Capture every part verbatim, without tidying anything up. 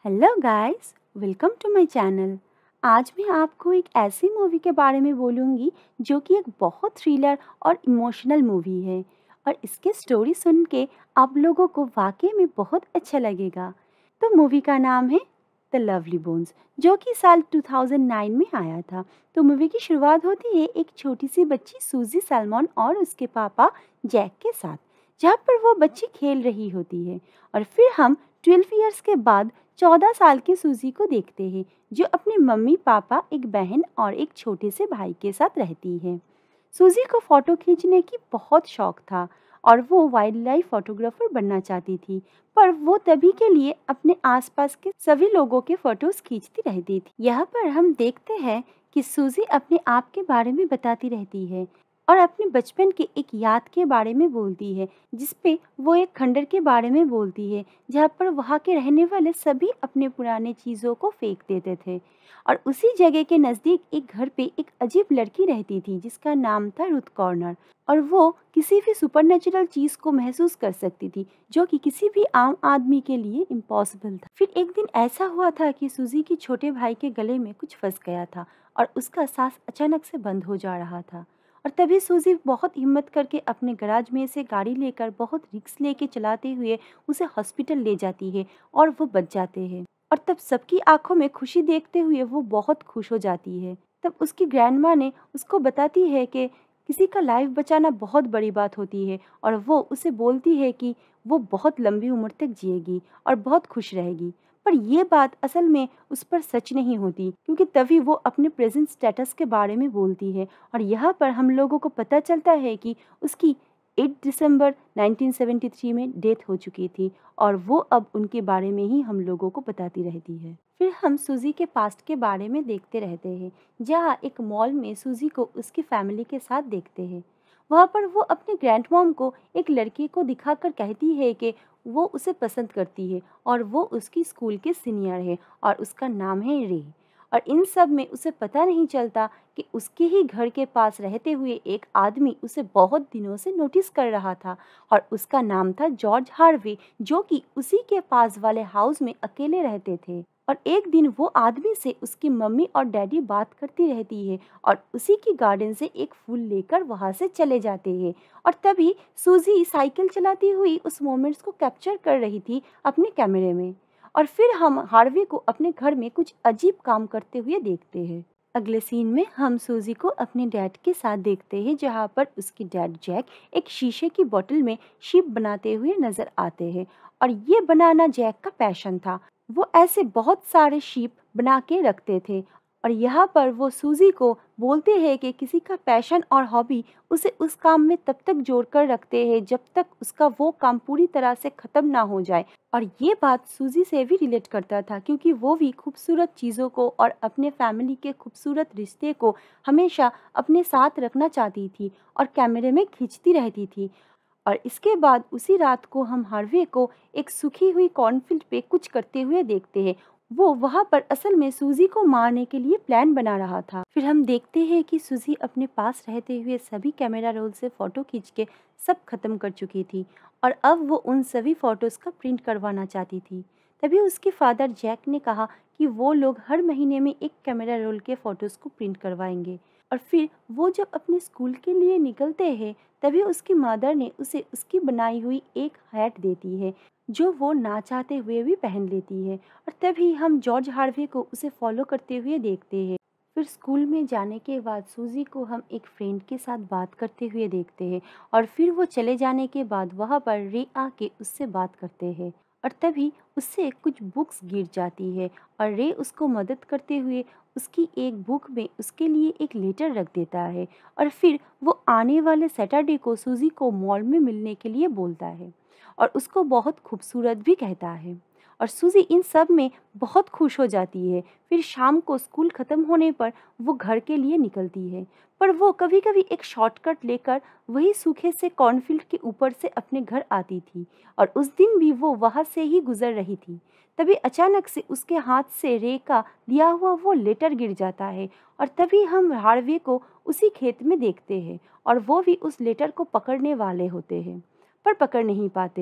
Hello guys, welcome to my channel. आज मैं आपको एक ऐसी मूवी के बारे में बोलूँगी जो कि एक बहुत थ्रिलर और इमोशनल मूवी है और इसके स्टोरी सुन के आप लोगों को वाकई में बहुत अच्छा लगेगा। तो मूवी का नाम है द लवली बोन्स, जो कि साल दो हज़ार नौ में आया था। तो मूवी की शुरुआत होती है एक छोटी सी बच्ची सूजी सैलमन और उसके पापा जैक के साथ, जहाँ पर वो बच्ची खेल रही होती है। और फिर हम बारह इयर्स के बाद चौदह साल की सूजी को देखते हैं, जो अपने मम्मी पापा, एक बहन और एक छोटे से भाई के साथ रहती है। सूजी को फोटो खींचने की बहुत शौक था और वो वाइल्ड लाइफ फोटोग्राफर बनना चाहती थी, पर वो तभी के लिए अपने आसपास के सभी लोगों के फोटोज खींचती रहती थी। यहाँ पर हम देखते हैं कि सूजी अपने आप के बारे में बताती रहती है और अपने बचपन के एक याद के बारे में बोलती है, जिसपे वो एक खंडर के बारे में बोलती है जहाँ पर वहाँ के रहने वाले सभी अपने पुराने चीज़ों को फेंक देते थे। और उसी जगह के नज़दीक एक घर पे एक अजीब लड़की रहती थी जिसका नाम था रुथ कॉर्नर, और वो किसी भी सुपरनेचुरल चीज़ को महसूस कर सकती थी, जो कि किसी भी आम आदमी के लिए इम्पॉसिबल था। फिर एक दिन ऐसा हुआ था कि सूजी के छोटे भाई के गले में कुछ फंस गया था और उसका सांस अचानक से बंद हो जा रहा था। और तभी सूजी बहुत हिम्मत करके अपने गराज में से गाड़ी लेकर बहुत रिक्स लेके चलाते हुए उसे हॉस्पिटल ले जाती है और वो बच जाते हैं। और तब सबकी आंखों में खुशी देखते हुए वो बहुत खुश हो जाती है। तब उसकी ग्रैंडमा ने उसको बताती है कि किसी का लाइफ बचाना बहुत बड़ी बात होती है, और वो उसे बोलती है कि वो बहुत लंबी उम्र तक जिएगी और बहुत खुश रहेगी। पर ये बात असल में उस पर सच नहीं होती, क्योंकि तभी वो अपने प्रेजेंट स्टेटस के बारे में बोलती है और यहाँ पर हम लोगों को पता चलता है कि उसकी आठ दिसंबर उन्नीस सौ तिहत्तर में डेथ हो चुकी थी और वो अब उनके बारे में ही हम लोगों को बताती रहती है। फिर हम सूजी के पास्ट के बारे में देखते रहते हैं, जहाँ एक मॉल में सूजी को उसकी फैमिली के साथ देखते हैं। वहाँ पर वो अपने ग्रैंड मॉम को एक लड़के को दिखाकर कहती है कि वो उसे पसंद करती है और वो उसकी स्कूल के सीनियर है और उसका नाम है रे। और इन सब में उसे पता नहीं चलता कि उसके ही घर के पास रहते हुए एक आदमी उसे बहुत दिनों से नोटिस कर रहा था और उसका नाम था जॉर्ज हार्वे, जो कि उसी के पास वाले हाउस में अकेले रहते थे। और एक दिन वो आदमी से उसकी मम्मी और डैडी बात करती रहती है और उसी की गार्डन से एक फूल लेकर वहां से चले जाते हैं। और तभी सूजी साइकिल चलाती हुई उस मोमेंट्स को कैप्चर कर रही थी अपने कैमरे में। और फिर हम हार्वे को अपने घर में कुछ अजीब काम करते हुए देखते हैं। अगले सीन में हम सूजी को अपने डैड के साथ देखते हैं, जहाँ पर उसकी डैड जैक एक शीशे की बोतल में शिप बनाते हुए नजर आते हैं। और ये बनाना जैक का पैशन था। वो ऐसे बहुत सारे शिप बना के रखते थे और यहाँ पर वो सूजी को बोलते हैं कि किसी का पैशन और हॉबी उसे उस काम में तब तक जोड़ कर रखते हैं जब तक उसका वो काम पूरी तरह से ख़त्म ना हो जाए। और ये बात सूजी से भी रिलेट करता था, क्योंकि वो भी खूबसूरत चीज़ों को और अपने फैमिली के खूबसूरत रिश्ते को हमेशा अपने साथ रखना चाहती थी और कैमरे में खींचती रहती थी। और इसके बाद उसी रात को हम हार्वे को एक सूखी हुई कॉर्नफील्ड पे कुछ करते हुए देखते हैं। वो वहाँ पर असल में सूजी को मारने के लिए प्लान बना रहा था। फिर हम देखते हैं कि सूजी अपने पास रहते हुए सभी कैमरा रोल से फ़ोटो खींच के सब खत्म कर चुकी थी और अब वो उन सभी फ़ोटोज़ का प्रिंट करवाना चाहती थी। तभी उसके फादर जैक ने कहा कि वो लोग हर महीने में एक कैमरा रोल के फ़ोटोज़ को प्रिंट करवाएंगे। और फिर वो जब अपने स्कूल के लिए निकलते हैं, तभी उसकी मदर ने उसे उसकी बनाई हुई एक हैट देती है, जो वो ना चाहते हुए भी पहन लेती है। और तभी हम जॉर्ज हार्वे को उसे फॉलो करते हुए देखते हैं। फिर स्कूल में जाने के बाद सूजी को हम एक फ्रेंड के साथ बात करते हुए देखते हैं और फिर वो चले जाने के बाद वहाँ पर रे आके उससे बात करते हैं और तभी उससे कुछ बुक्स गिर जाती है और रे उसको मदद करते हुए उसकी एक बुक में उसके लिए एक लेटर रख देता है। और फिर वो आने वाले सैटरडे को सूजी को मॉल में मिलने के लिए बोलता है और उसको बहुत खूबसूरत भी कहता है। और सूजी इन सब में बहुत खुश हो जाती है। फिर शाम को स्कूल ख़त्म होने पर वो घर के लिए निकलती है, पर वो कभी कभी एक शॉर्टकट लेकर वही सूखे से कॉर्नफील्ड के ऊपर से अपने घर आती थी और उस दिन भी वो वहाँ से ही गुजर रही थी। तभी अचानक से उसके हाथ से रे का दिया हुआ वो लेटर गिर जाता है और तभी हम हार्वे को उसी खेत में देखते हैं और वो भी उस लेटर को पकड़ने वाले होते हैं, पर पकड़ नहीं पाते।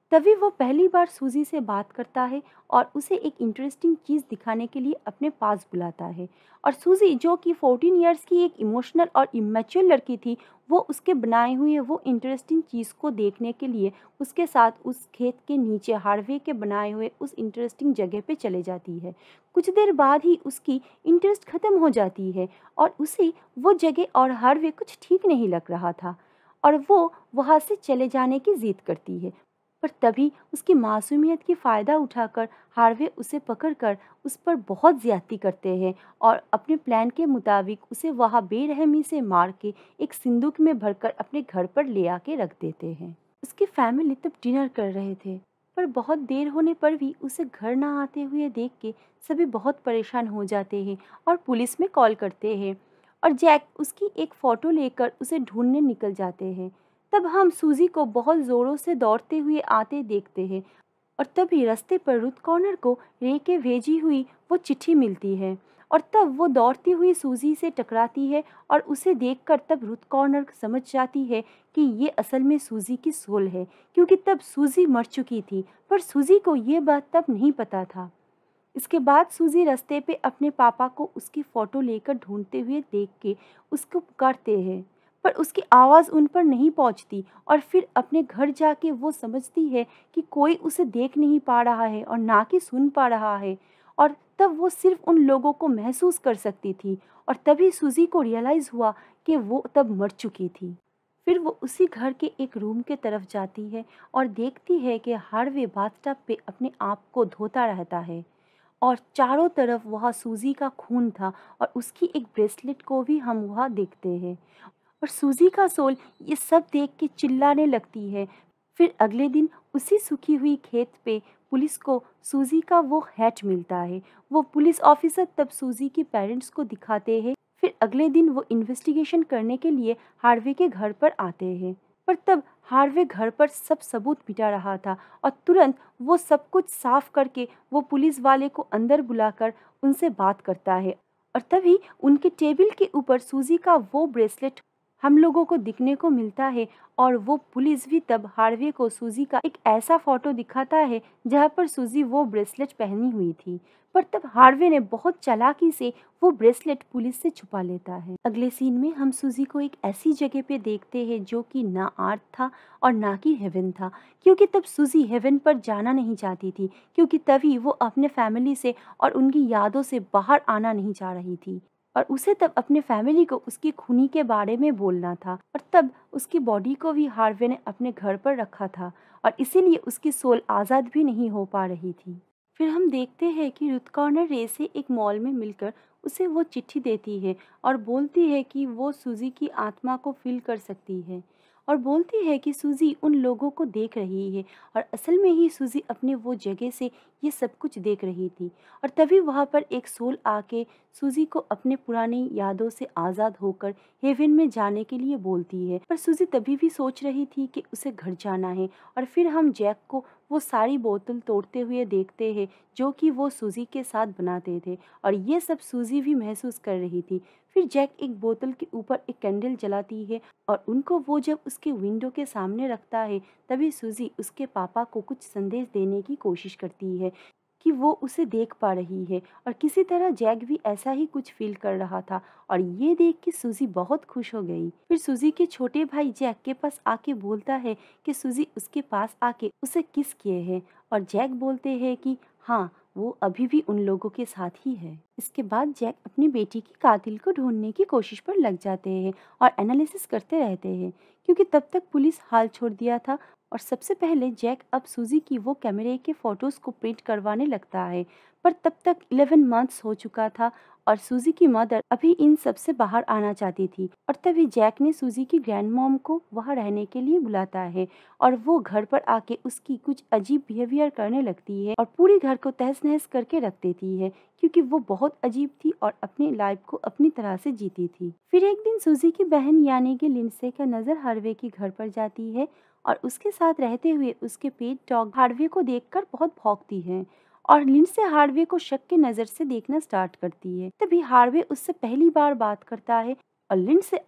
तभी वो पहली बार सूजी से बात करता है और उसे एक इंटरेस्टिंग चीज़ दिखाने के लिए अपने पास बुलाता है। और सूजी जो कि चौदह इयर्स की एक इमोशनल और इमैच्योर लड़की थी, वो उसके बनाए हुए वो इंटरेस्टिंग चीज़ को देखने के लिए उसके साथ उस खेत के नीचे हार्वे के बनाए हुए उस इंटरेस्टिंग जगह पे चले जाती है। कुछ देर बाद ही उसकी इंटरेस्ट ख़त्म हो जाती है और उसे वो जगह और हार्वे कुछ ठीक नहीं लग रहा था और वो वहाँ से चले जाने की ज़िद करती है। पर तभी उसकी मासूमियत की फ़ायदा उठाकर हार्वे उसे पकड़कर उस पर बहुत ज़्यादती करते हैं और अपने प्लान के मुताबिक उसे वहाँ बेरहमी से मार के एक संदूक में भरकर अपने घर पर ले आके रख देते हैं। उसकी फैमिली तब डिनर कर रहे थे, पर बहुत देर होने पर भी उसे घर ना आते हुए देख के सभी बहुत परेशान हो जाते हैं और पुलिस में कॉल करते हैं। और जैक उसकी एक फ़ोटो लेकर उसे ढूंढने निकल जाते हैं। तब हम सूजी को बहुत ज़ोरों से दौड़ते हुए आते देखते हैं और तभी रास्ते पर रुथ कॉर्नर को रे के भेजी हुई वो चिट्ठी मिलती है और तब वो दौड़ती हुई सूजी से टकराती है और उसे देखकर तब रुथ कॉर्नर समझ जाती है कि ये असल में सूजी की सोल है, क्योंकि तब सूजी मर चुकी थी, पर सूजी को ये बात तब नहीं पता था। इसके बाद सूजी रास्ते पे अपने पापा को उसकी फ़ोटो लेकर ढूंढते हुए देख के उसको पुकारते हैं, पर उसकी आवाज़ उन पर नहीं पहुंचती और फिर अपने घर जाके वो समझती है कि कोई उसे देख नहीं पा रहा है और ना कि सुन पा रहा है, और तब वो सिर्फ उन लोगों को महसूस कर सकती थी। और तभी सूजी को रियलाइज़ हुआ कि वो तब मर चुकी थी। फिर वो उसी घर के एक रूम के तरफ जाती है और देखती है कि हार्वे बाथटब पे अपने आप को धोता रहता है और चारों तरफ वहाँ सूजी का खून था और उसकी एक ब्रेसलेट को भी हम वहाँ देखते हैं। और सूजी का सोल ये सब देख के चिल्लाने लगती है। फिर अगले दिन उसी सूखी हुई खेत पे पुलिस को सूजी का वो हैट मिलता है। वो पुलिस ऑफिसर तब सूजी के पेरेंट्स को दिखाते हैं। फिर अगले दिन वो इन्वेस्टिगेशन करने के लिए हार्वे के घर पर आते हैं, पर तब हार्वे घर पर सब सबूत मिटा रहा था और तुरंत वो सब कुछ साफ करके वो पुलिस वाले को अंदर बुलाकर उनसे बात करता है। और तभी उनके टेबल के ऊपर सूजी का वो ब्रेसलेट हम लोगों को दिखने को मिलता है और वो पुलिस भी तब हार्वे को सूजी का एक ऐसा फोटो दिखाता है जहाँ पर सूजी वो ब्रेसलेट पहनी हुई थी। पर तब हार्वे ने बहुत चालाकी से वो ब्रेसलेट पुलिस से छुपा लेता है। अगले सीन में हम सूजी को एक ऐसी जगह पे देखते हैं जो कि ना अर्थ था और ना कि हेवन था, क्योंकि तब सूजी हेवन पर जाना नहीं चाहती थी, क्योंकि तभी वो अपने फैमिली से और उनकी यादों से बाहर आना नहीं चाह रही थी और उसे तब अपने फैमिली को उसकी खूनी के बारे में बोलना था। और तब उसकी बॉडी को भी हार्वे ने अपने घर पर रखा था और इसीलिए उसकी सोल आज़ाद भी नहीं हो पा रही थी। फिर हम देखते हैं कि रुथ कॉर्नर रे से एक मॉल में मिलकर उसे वो चिट्ठी देती है और बोलती है कि वो सूजी की आत्मा को फील कर सकती है और बोलती है कि सूजी उन लोगों को देख रही है और असल में ही सूजी अपने वो जगह से ये सब कुछ देख रही थी। और तभी वहाँ पर एक सोल आके सूजी को अपने पुरानी यादों से आज़ाद होकर हेवन में जाने के लिए बोलती है, पर सूजी तभी भी सोच रही थी कि उसे घर जाना है। और फिर हम जैक को वो सारी बोतल तोड़ते हुए देखते हैं जो कि वो सूजी के साथ बनाते थे और ये सब सूजी भी महसूस कर रही थी। फिर जैक एक बोतल के ऊपर एक कैंडल जलाती है और उनको वो जब उसके विंडो के सामने रखता है तभी सूजी उसके पापा को कुछ संदेश देने की कोशिश करती है कि वो उसे देख पा रही है और किसी तरह जैक भी ऐसा ही कुछ फील कर रहा था और ये देख के सूजी बहुत खुश हो गई। फिर सूजी के छोटे भाई जैक के पास आके बोलता है कि सूजी उसके पास आके उसे किस किए हैं और जैक बोलते हैं कि हाँ, वो अभी भी उन लोगों के साथ ही है। इसके बाद जैक अपनी बेटी की कातिल को ढूंढने की कोशिश पर लग जाते हैं और एनालिसिस करते रहते हैं, क्योंकि तब तक पुलिस हाल छोड़ दिया था। और सबसे पहले जैक अब सूजी की वो कैमरे के फोटोज को प्रिंट करवाने लगता है, पर तब तक इलेवन मंथ्स हो चुका था और सूजी की मदर अभी इन सब से बाहर आना चाहती थी। और तभी जैक ने सूजी की ग्रैंड मॉम को वहाँ रहने के लिए बुलाता है और वो घर पर आके उसकी कुछ अजीब बिहेवियर करने लगती है और पूरी घर को तहस नहस करके रख देती है, क्योंकि वो बहुत अजीब थी और अपनी लाइफ को अपनी तरह से जीती थी। फिर एक दिन सूजी की बहन यानी कि लिंडसे का नज़र हार्वे के घर पर जाती है और उसके साथ रहते हुए उसके पेट डॉग हार्वे को देखकर बहुत भौंकती है और लिंडसे हार्वे को शक के नज़र से देखना स्टार्ट करती है। तभी हार्वे उससे पहली बार बात करता है और लिंडसे अब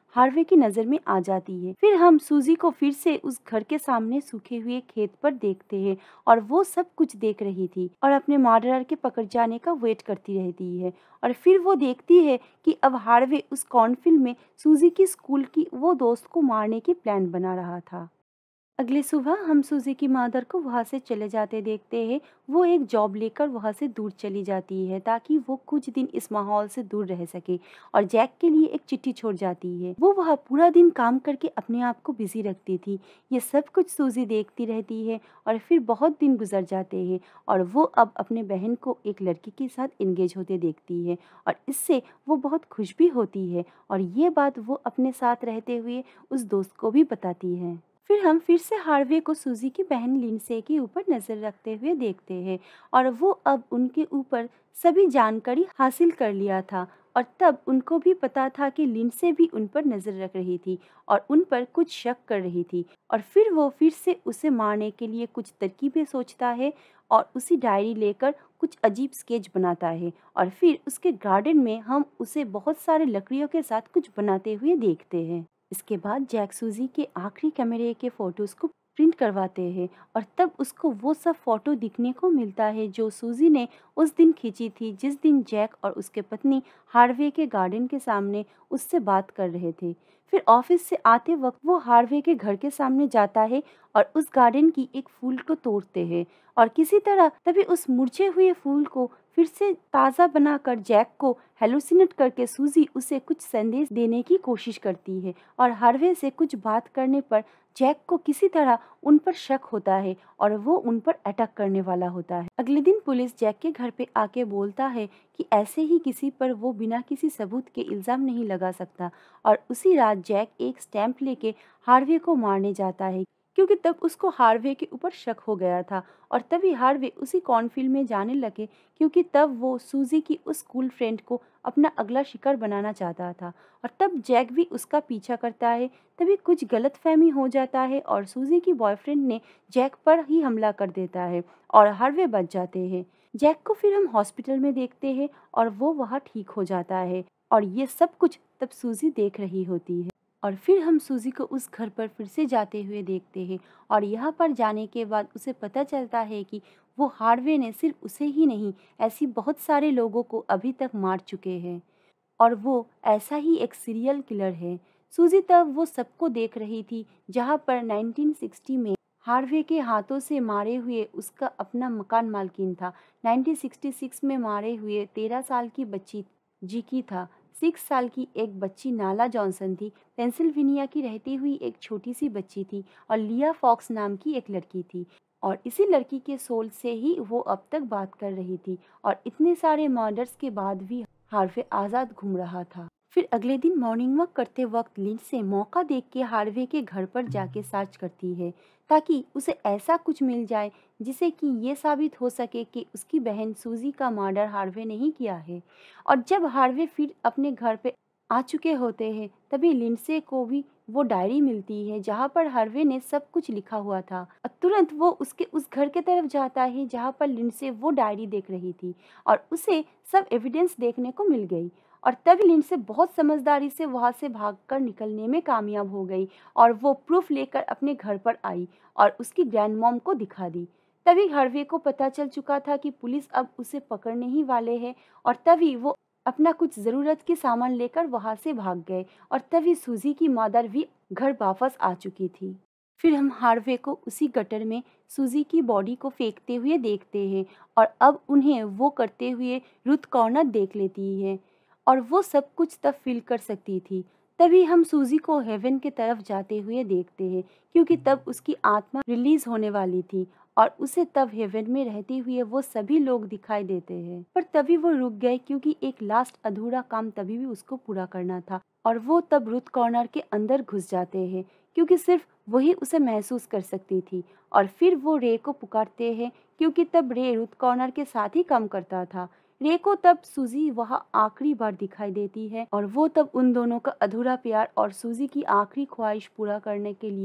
हार्वे की नज़र में आ जाती है। फिर हम सूजी को फिर से उस घर के सामने सूखे हुए खेत पर देखते हैं और वो सब कुछ देख रही थी और अपने मर्डरर के पकड़ जाने का वेट करती रहती है। और फिर वो देखती है कि अब हार्वे उस कॉर्नफील्ड में सूजी की स्कूल की वो दोस्त को मारने की प्लान बना रहा था। अगली सुबह हम सूजी की मदर को वहाँ से चले जाते देखते हैं। वो एक जॉब लेकर वहाँ से दूर चली जाती है ताकि वो कुछ दिन इस माहौल से दूर रह सके और जैक के लिए एक चिट्ठी छोड़ जाती है। वो वहाँ पूरा दिन काम करके अपने आप को बिजी रखती थी। ये सब कुछ सूजी देखती रहती है और फिर बहुत दिन गुजर जाते हैं और वो अब अपने बहन को एक लड़की के साथ एंगेज होते देखती है और इससे वो बहुत खुश भी होती है और ये बात वो अपने साथ रहते हुए उस दोस्त को भी बताती है। फिर हम फिर से हार्वे को सूजी की बहन लिंडसे के ऊपर नजर रखते हुए देखते हैं और वो अब उनके ऊपर सभी जानकारी हासिल कर लिया था और तब उनको भी पता था कि लिंडसे भी उन पर नजर रख रही थी और उन पर कुछ शक कर रही थी। और फिर वो फिर से उसे मारने के लिए कुछ तरकीबें सोचता है और उसी डायरी लेकर कुछ अजीब स्केच बनाता है और फिर उसके गार्डन में हम उसे बहुत सारे लकड़ियों के साथ कुछ बनाते हुए देखते हैं। इसके बाद जैक सूजी के आखिरी कैमरे के फोटोज को प्रिंट करवाते हैं और तब उसको वो सब फोटो दिखने को मिलता है जो सूजी ने उस दिन खींची थी जिस दिन जैक और उसके पत्नी हार्वे के गार्डन के सामने उससे बात कर रहे थे। फिर ऑफिस से आते वक्त वो हार्वे के घर के सामने जाता है और उस गार्डन की एक फूल को तोड़ते हैं और किसी तरह तभी उस मुरझे हुए फूल को फिर से ताज़ा बनाकर जैक को हेलुसिनेट करके सूजी उसे कुछ संदेश देने की कोशिश करती है और हार्वे से कुछ बात करने पर जैक को किसी तरह उन पर शक होता है और वो उन पर अटैक करने वाला होता है। अगले दिन पुलिस जैक के घर पे आके बोलता है कि ऐसे ही किसी पर वो बिना किसी सबूत के इल्ज़ाम नहीं लगा सकता और उसी रात जैक एक स्टैंप लेके हार्वे को मारने जाता है क्योंकि तब उसको हार्वे के ऊपर शक हो गया था और तभी हार्वे उसी कॉर्नफील्ड में जाने लगे क्योंकि तब वो सूजी की उस स्कूल फ्रेंड को अपना अगला शिकार बनाना चाहता था और तब जैक भी उसका पीछा करता है। तभी कुछ गलतफहमी हो जाता है और सूजी की बॉयफ्रेंड ने जैक पर ही हमला कर देता है और हार्वे बच जाते हैं। जैक को फिर हम हॉस्पिटल में देखते हैं और वो वहाँ ठीक हो जाता है और ये सब कुछ तब सूजी देख रही होती है। और फिर हम सूजी को उस घर पर फिर से जाते हुए देखते हैं और यहाँ पर जाने के बाद उसे पता चलता है कि वो हार्वे ने सिर्फ उसे ही नहीं ऐसी बहुत सारे लोगों को अभी तक मार चुके हैं और वो ऐसा ही एक सीरियल किलर है। सूजी तब वो सबको देख रही थी जहाँ पर नाइनटीन सिक्सटी में हार्वे के हाथों से मारे हुए उसका अपना मकान मालकिन था। नाइनटीन सिक्सटी सिक्स में मारे हुए तेरह साल की बच्ची जिकी था। सिक्स साल की एक बच्ची नाला जॉनसन थी। पेंसिल्वेनिया की रहती हुई एक छोटी सी बच्ची थी और लिया फॉक्स नाम की एक लड़की थी और इसी लड़की के सोल से ही वो अब तक बात कर रही थी और इतने सारे मर्डर्स के बाद भी हार्वे आज़ाद घूम रहा था। फिर अगले दिन मॉर्निंग वॉक करते वक्त लिंडसे मौका देख के हार्वे के घर पर जाके सर्च करती है ताकि उसे ऐसा कुछ मिल जाए जिसे कि ये साबित हो सके कि उसकी बहन सूजी का मर्डर हार्वे ने ही किया है। और जब हार्वे फिर अपने घर पे आ चुके होते हैं तभी लिंडसे को भी वो डायरी मिलती है जहाँ पर हार्वे ने सब कुछ लिखा हुआ था और तुरंत वो उसके उस घर के तरफ जाता है जहाँ पर लिंडसे वो डायरी देख रही थी और उसे सब एविडेंस देखने को मिल गई और तभी लिंडसे बहुत समझदारी से वहाँ से भागकर निकलने में कामयाब हो गई और वो प्रूफ लेकर अपने घर पर आई और उसकी ग्रैंड मॉम को दिखा दी। तभी हार्वे को पता चल चुका था कि पुलिस अब उसे पकड़ने ही वाले हैं और तभी वो अपना कुछ ज़रूरत के सामान लेकर वहाँ से भाग गए और तभी सूजी की मदर भी घर वापस आ चुकी थी। फिर हम हार्वे को उसी गटर में सूजी की बॉडी को फेंकते हुए देखते हैं और अब उन्हें वो करते हुए रुथ कॉर्नर देख लेती है और वो सब कुछ तब फील कर सकती थी। तभी हम सूजी को हेवन के तरफ जाते हुए देखते हैं क्योंकि तब उसकी आत्मा रिलीज होने वाली थी और उसे तब हेवन में रहते हुए वो सभी लोग दिखाई देते हैं। पर तभी वो रुक गए क्योंकि एक लास्ट अधूरा काम तभी भी उसको पूरा करना था और वो तब रुथ कॉर्नर के अंदर घुस जाते हैं क्योंकि सिर्फ वही उसे महसूस कर सकती थी और फिर वो रे को पुकारते हैं क्योंकि तब रे रुथ कॉर्नर के साथ ही काम करता था। रे को तब सूजी वहाँ आखिरी बार दिखाई देती है और वो तब उन दोनों का अधूरा प्यार और सूजी की आखिरी ख्वाहिश पूरा करने के लिए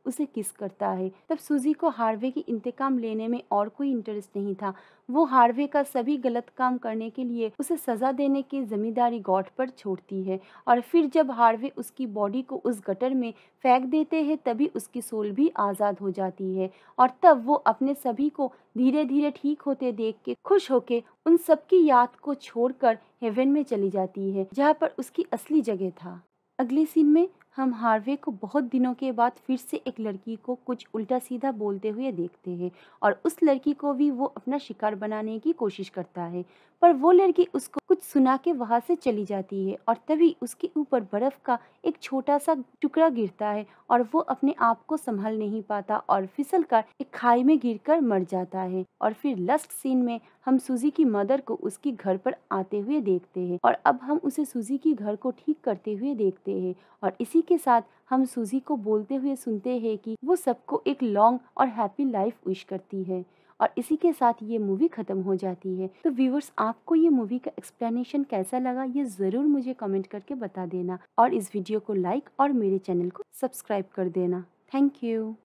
उसे किस करता है। तब सूजी को हार्वे की इंतकाम लेने में और कोई इंटरेस्ट नहीं था। वो हार्वे का सभी गलत काम करने के लिए उसे सजा देने की जिम्मेदारी गॉड पर छोड़ती है और फिर जब हार्वे उसकी बॉडी को उस गटर में फेंक देते हैं तभी उसकी सोल भी आज़ाद हो जाती है और तब वो अपने सभी को धीरे धीरे ठीक होते देख के खुश होके उन सबकी याद को छोड़कर हेवन में चली जाती है जहाँ पर उसकी असली जगह था। अगले सीन में हम हार्वे को बहुत दिनों के बाद फिर से एक लड़की को कुछ उल्टा सीधा बोलते हुए देखते हैं और उस लड़की को भी वो अपना शिकार बनाने की कोशिश करता है, पर वो लड़की उसको कुछ सुना के वहां से चली जाती है और तभी उसके ऊपर बर्फ का एक छोटा सा टुकड़ा गिरता है और वो अपने आप को संभाल नहीं पाता और फिसल कर एक खाई में गिरकर मर जाता है। और फिर लास्ट सीन में हम सूजी की मदर को उसकी घर पर आते हुए देखते हैं और अब हम उसे सूजी की घर को ठीक करते हुए देखते हैं और इसी के साथ हम सूजी को बोलते हुए सुनते हैं कि वो सबको एक लॉन्ग और हैप्पी लाइफ विश करती है और इसी के साथ ये मूवी खत्म हो जाती है। तो व्यूअर्स, आपको ये मूवी का एक्सप्लेनेशन कैसा लगा ये ज़रूर मुझे कमेंट करके बता देना और इस वीडियो को लाइक और मेरे चैनल को सब्सक्राइब कर देना। Thank you.